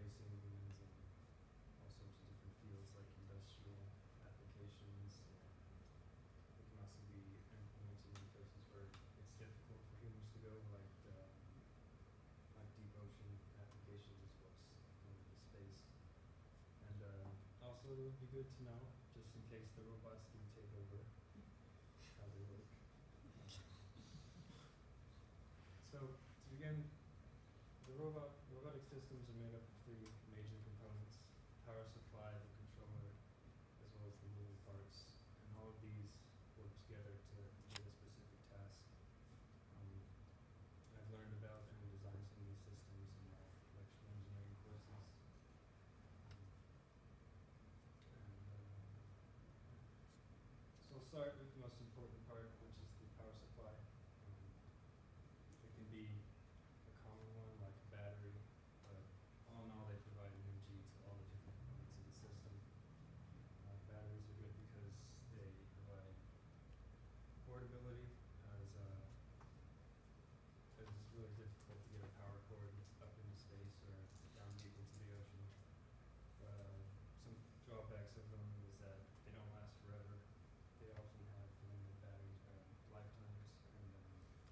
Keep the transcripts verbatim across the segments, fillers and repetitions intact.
racing means in all sorts of different fields like industrial applications. And it can also be implemented in places where it's difficult for humans to go, like um, like deep ocean applications as well as going into space. And uh, also it would be good to know, just in case the robots do take over, how they work. So to begin, the robot robotic systems are made up of three major components: power supply, the controller, as well as the moving parts. And all of these work together to, to do a specific task. Um, I've learned about and designed some of these systems in my electrical engineering courses. Um, and, uh, so I'll start with the most important part, which is the power supply. Um, it can be a common one, like a battery, but all in all, they provide energy to all the different components of the system. Uh, batteries are good because they provide portability, as uh, it's really difficult to get a power cord up into space or down deep into the ocean. But uh, some drawbacks of them is that they don't last forever. They often have limited battery uh, lifetimes, and um,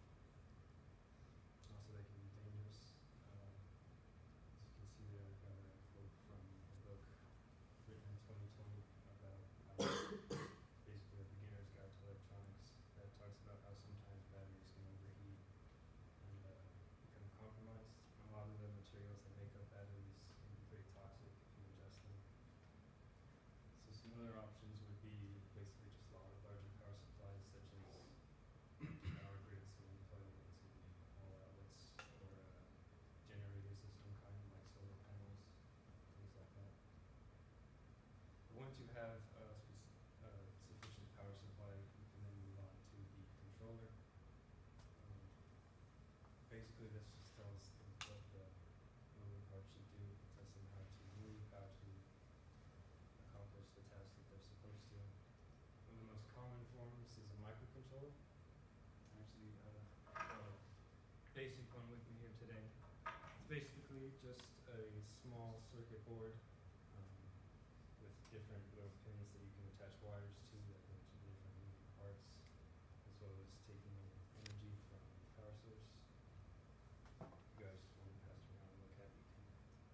also they can be dangerous. Uh, as you can see there, I've got a quote from a book written in twenty twenty about how basically a beginner's guide to electronics that talks about how sometimes batteries can overheat and uh, become compromised. And a lot of the materials that make up batteries can be pretty toxic if you ingest them. So some other options would be basically just larger, larger power supplies, such as power grids and plugging into all outlets, or uh, generators of some kind, like solar panels, things like that. But once you have a spec- uh, sufficient power supply, you can then move on to the controller. Um, basically, this just tells them what the moving parts should do. It tells them how to move, how to accomplish the task that they're supposed to. One of the most common forms is a microcontroller. Actually, uh, a basic one with me here today. It's basically just a small circuit board um, with different little pins that you can attach wires to that go to the different moving parts, as well as taking in energy from the power source. If you guys want to pass it around and look at it, you can.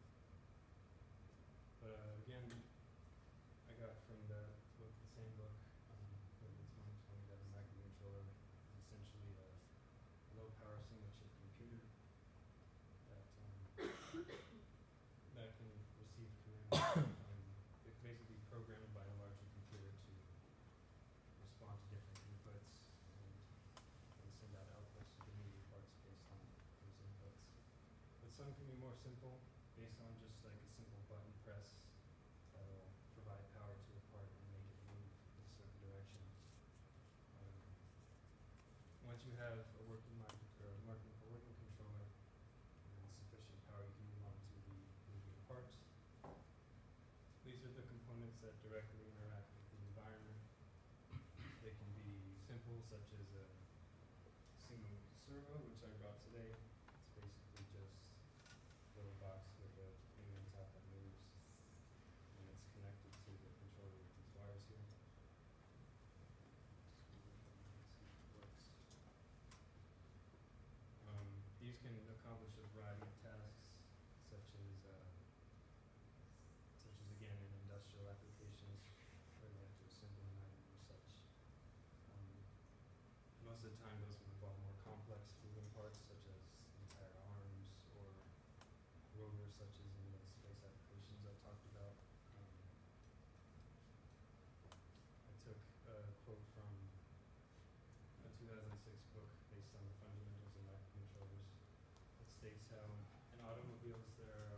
But uh, again, I got from the book, the same book, um, written in twenty twenty, that a microcontroller is essentially a low power single chip computer that um, that can receive commands. Um, it's basically programmed by a larger computer to respond to different inputs and, and send out outputs to the moving parts based on those inputs. But some can be more simple, based on just like a simple button press that will provide power to a part and make it move in a certain direction. Um, once you have a working micro or a working, a working controller and sufficient power, you can move on to the moving parts. These are the components that directly interact with the environment. They can be simple, such as a single servo, which I brought today. It's basically just a little box with a thing on top that moves, and it's connected to the controller with these wires here. Works. Um, these can accomplish a variety of tasks, such as uh, such as again in industrial applications where they have to assemble an item or such. Um, most of the time, those would involve more complex moving parts, such as entire arms or rotors, such as in the space applications I talked about. Um, I took a quote from a two thousand six book based on the fundamentals of microcontrollers. It states how in automobiles there are